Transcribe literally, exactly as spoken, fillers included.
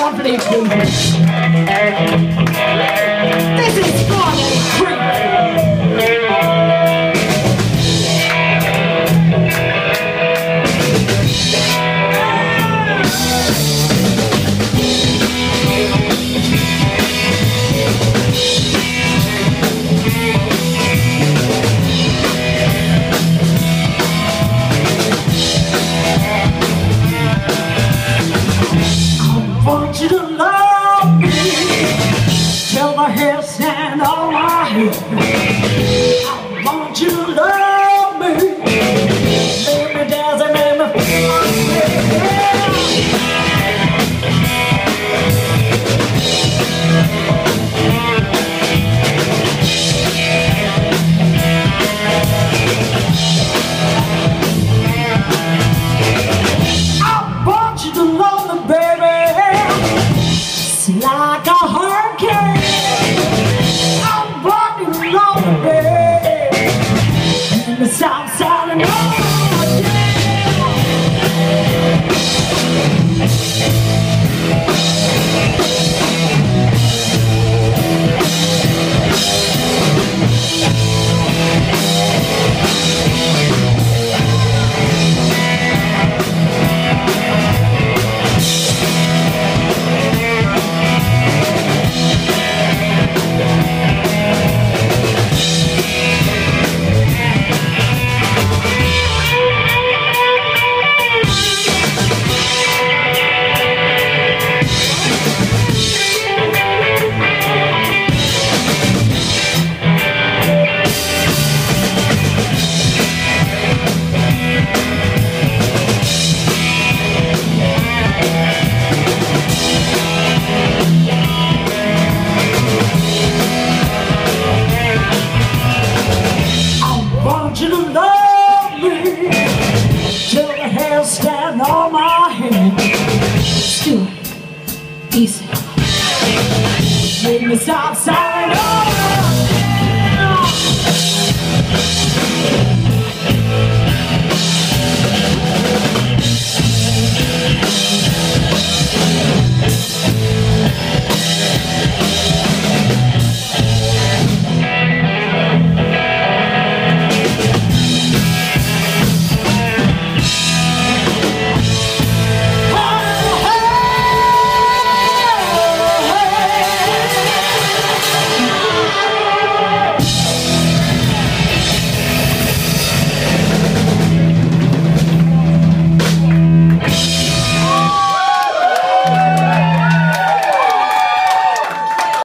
down for these people. This is fun and free. I want you to love me till my hair stand on my head. I want you to love me, make me dance and make me feel like I want you to love me, baby, like a hurricane. I'm walking along the bay in the south side of North Day. I want you to love me till the hair stand on my head. Still easy. Make me stop signing over.